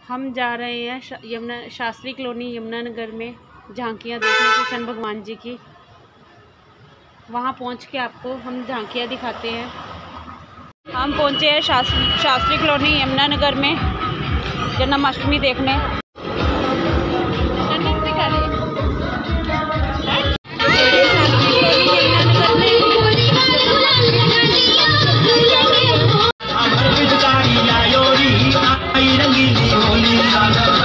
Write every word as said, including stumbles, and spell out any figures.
हम जा रहे हैं शा, यमुना शास्त्री कॉलोनी यमुनानगर में झांकियाँ देखने कृष्ण भगवान जी की। वहाँ पहुँच के आपको हम झांकियाँ दिखाते हैं। हम पहुँचे हैं शास्त्री शास्त्री कॉलोनी यमुनानगर में जन्माष्टमी देखने। रंगीली होली